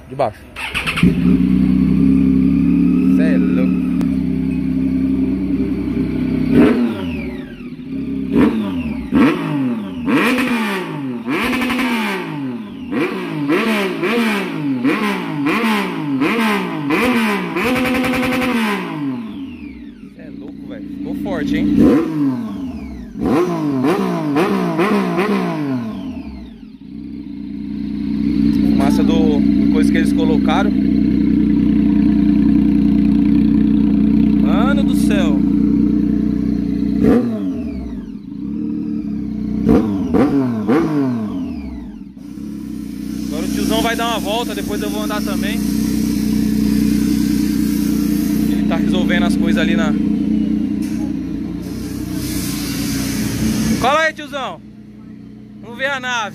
De baixo. Cê é louco. Cê é louco, velho. Ficou forte, hein? Fumaça do coisa que eles colocaram. Mano do céu. Agora o tiozão vai dar uma volta, depois eu vou andar também. Ele tá resolvendo as coisas ali na... Cola aí, tiozão. Vamos ver a nave.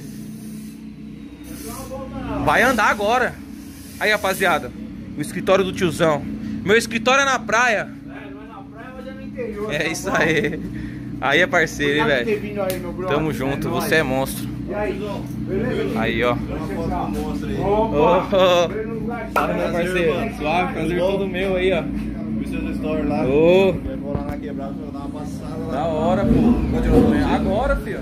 Vai andar agora. Aí, rapaziada, o escritório do tiozão. Meu escritório é na praia. Não é na praia, mas é no interior. É isso aí. Aí é parceiro, hein, velho. Tamo junto, você é monstro. E aí, beleza? Aí, ó. Opa! Fala, meu parceiro. Suave, prazer todo meu aí, ó. Vi seus stories lá. Ô, Eu vou lá na quebrada pra dar uma passada lá. da hora, pô. Agora, filho.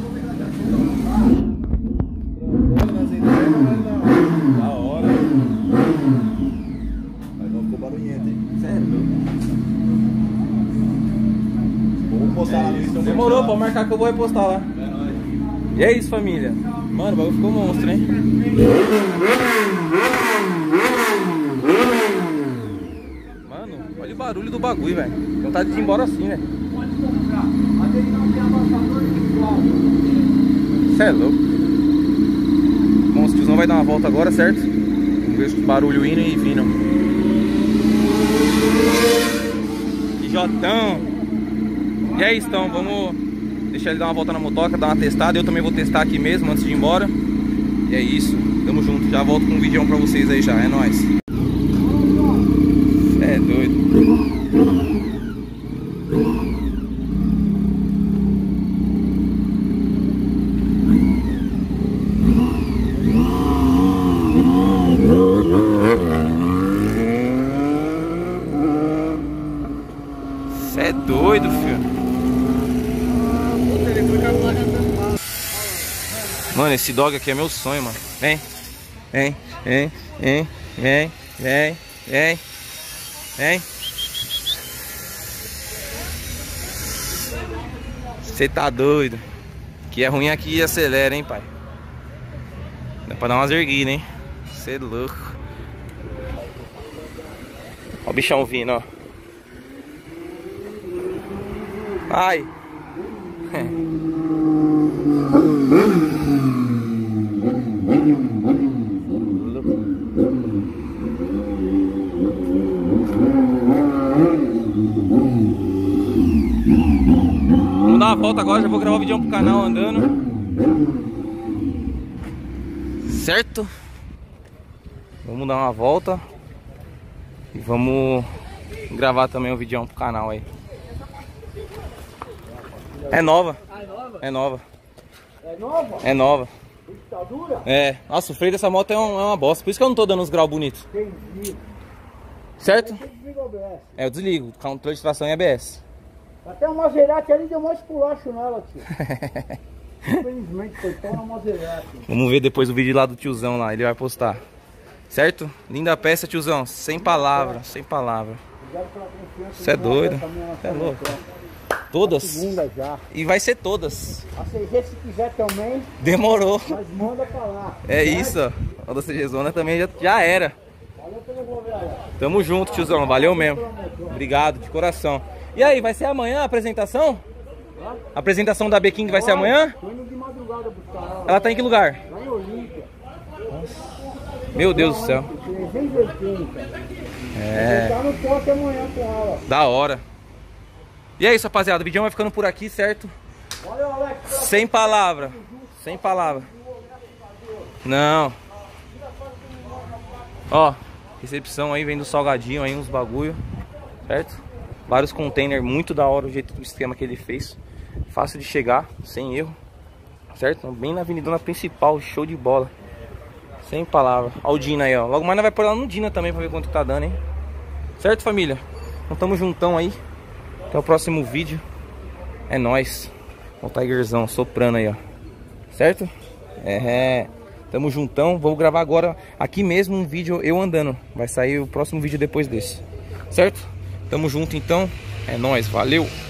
Da hora. Mas não ficou barulhento, hein? Sério? Vou postar lá no Instagram. Demorou, pode marcar que eu vou repostar lá. É nóis. E é isso, família. Mano, o bagulho ficou monstro, hein? Mano, olha o barulho do bagulho, velho. Vontade de ir embora assim, velho. Mas ele não tem abastador individual. Cê é louco. Bom, o tiozão vai dar uma volta agora, certo? Vamos ver o barulho indo e vindo. E Jotão. E é isso, então. Vamos deixar ele dar uma volta na motoca, dar uma testada. Eu também vou testar aqui mesmo antes de ir embora. E é isso. Tamo junto. Já volto com um vídeo pra vocês aí já. É nóis. Cê é doido. Cê é doido, filho. Mano, esse dog aqui é meu sonho, mano. Vem, vem, vem, vem, vem, vem, vem, vem. Cê tá doido. Que é ruim aqui e acelera, hein, pai. Dá pra dar umas erguidas, hein. Cê é louco. Ó o bichão vindo, ó. Ai. Vamos dar uma volta agora, já vou gravar o vídeo pro canal andando. Certo? Vamos dar uma volta. E vamos gravar também o vídeo pro canal aí. É nova. Ah, é nova? É nova. É nova? É nova. Tá dura? É. Nossa, o freio dessa moto é uma bosta. Por isso que eu não tô dando uns graus bonitos. Entendi. Certo? Você desliga o ABS. É, eu desligo. Controle de tração e ABS. Até o Maserati ali deu mais pulacho nela, tio. Infelizmente foi tão na Maserati. Vamos ver depois o vídeo lá do tiozão lá. Ele vai postar. Certo? Linda peça, tiozão. Sem palavra. Sem palavra. Obrigado pela confiança. Você é doido. Você é louco. Todas. Segunda já. E vai ser todas. A CG se quiser também, Demorou. mas manda pra lá. É isso, ó. A da CG Zona também já era. Valeu pelo governo. Tamo junto, tiozão. Valeu mesmo. Obrigado, de coração. E aí, vai ser amanhã a apresentação? A apresentação da B-King vai ser amanhã? Tô indo de madrugada buscar ela. Ela tá em que lugar? Lá em Olímpia. Meu Deus do céu. 380. É. Vou estar no poste amanhã com ela. Da hora. E é isso, rapaziada. O vídeo vai ficando por aqui, certo? Valeu, Alex. Sem palavra. Sem palavra. Não. Ó, recepção aí, vem do salgadinho aí, uns bagulho. Certo? Vários containers, muito da hora o jeito do esquema que ele fez. Fácil de chegar, sem erro. Certo? Bem na avenida principal, show de bola. Sem palavra. Olha o Dina aí, ó. Logo mais nós vai pôr ela no Dina também pra ver quanto que tá dando, hein? Certo, família? Então tamo juntão aí. Até o próximo vídeo. É nóis. Olha o Tigerzão soprando aí, ó. Certo? Tamo juntão. Vou gravar agora aqui mesmo um vídeo eu andando. Vai sair o próximo vídeo depois desse. Certo? Tamo junto então. É nóis. Valeu.